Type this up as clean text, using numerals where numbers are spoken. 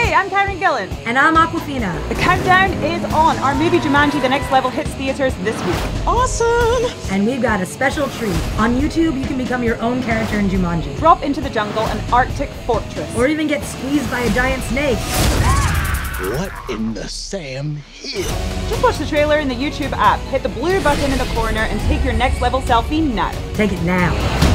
Hey, I'm Gillan. And I'm Awkwafina. The countdown is on. Our movie Jumanji: The Next Level hits theaters this week. Awesome! And we've got a special treat. On YouTube, you can become your own character in Jumanji. Drop into the jungle, an Arctic fortress. Or even get squeezed by a giant snake. What in the Sam Hill? Just watch the trailer in the YouTube app, hit the blue button in the corner, and take your next level selfie now. Take it now.